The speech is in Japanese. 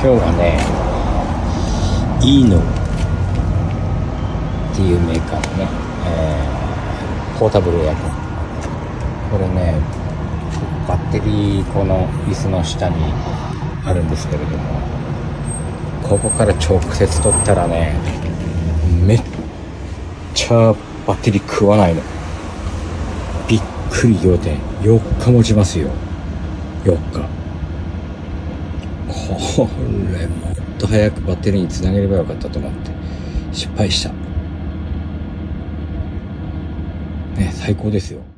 日はね、イーノっていうメーカーのね、ポータブルエアコン。これね、バッテリーこの椅子の下にあるんですけれども、ここから直接取ったらね、めっちゃバッテリー食わないの。びっくり仰天。4日持ちますよ。4日。これもっと早くバッテリーにつなげればよかったと思って失敗した。ね、最高ですよ。